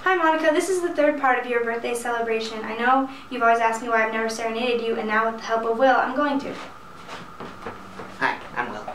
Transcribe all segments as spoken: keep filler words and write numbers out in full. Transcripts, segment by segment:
Hi Monica, this is the third part of your birthday celebration. I know you've always asked me why I've never serenaded you, and now with the help of Will, I'm going to. Hi, I'm Will.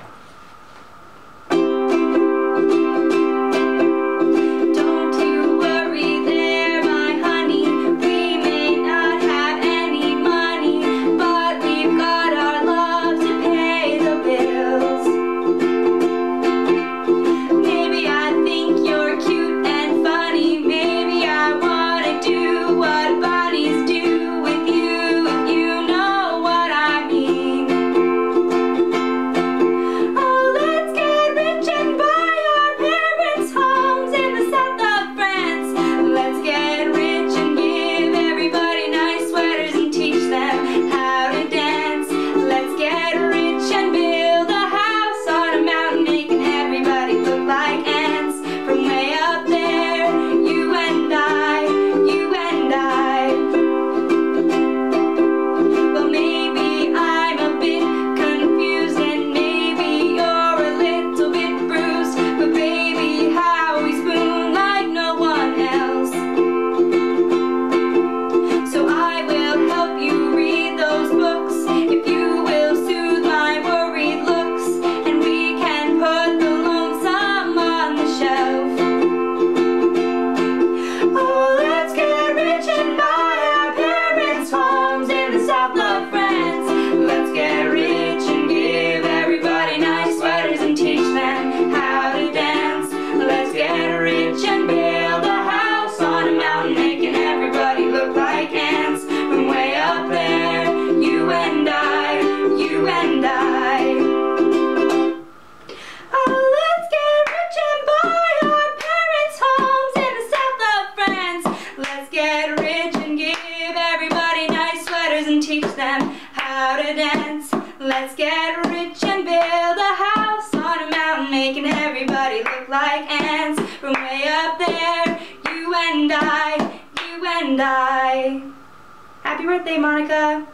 Let's get rich and build a house on a mountain, making everybody look like ants. From way up there, you and I, you and I. Happy birthday, Monica.